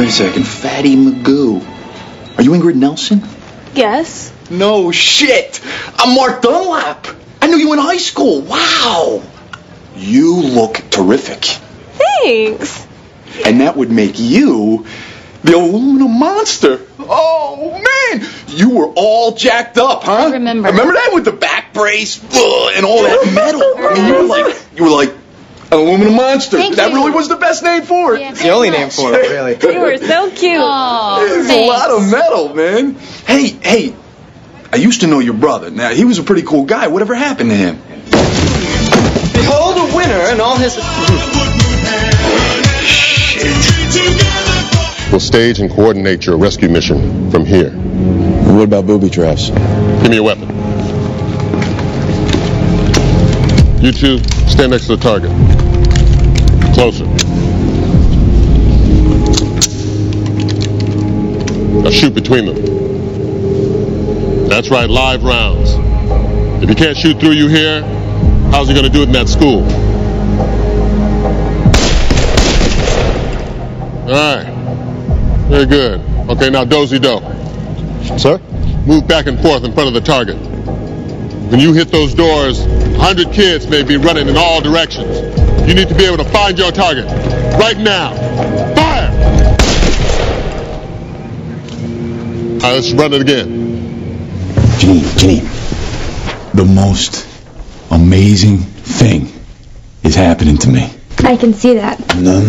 a second. Fatty Magoo. Are you Ingrid Nelson? Yes. No shit. I'm Mark Dunlap. I knew you in high school. Wow. You look terrific. Thanks. And that would make you the aluminum monster. Oh, man. You were all jacked up, huh? I remember. Remember that with the back brace and all that metal? I mean, you were like an aluminum monster. Thank that you. really was the best name for it. Yeah, It's the only name for it, really. You were so cute. Oh, There's a lot of metal, man. Hey, I used to know your brother. Now, he was a pretty cool guy. Whatever happened to him? Behold a winner and all his... We'll stage and coordinate your rescue mission from here. What about booby traps? Give me a weapon. You two, stand next to the target. Closer. Now shoot between them. That's right, live rounds. If he can't shoot through you here, how's he going to do it in that school? All right. Very good. Okay, now dozy-do. Sir? Move back and forth in front of the target. When you hit those doors, 100 kids may be running in all directions. You need to be able to find your target. Right now. Fire! All right, let's run it again. Janine, the most amazing thing is happening to me. I can see that. No.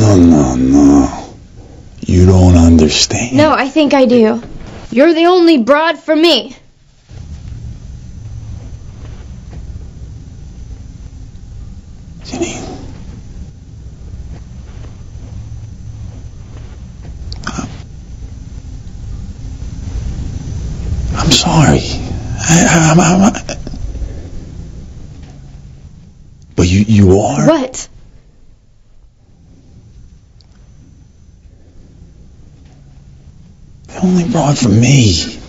You don't understand. No, I think I do. You're the only broad for me. Janine. I'm sorry. But you are? What? The only broad for me.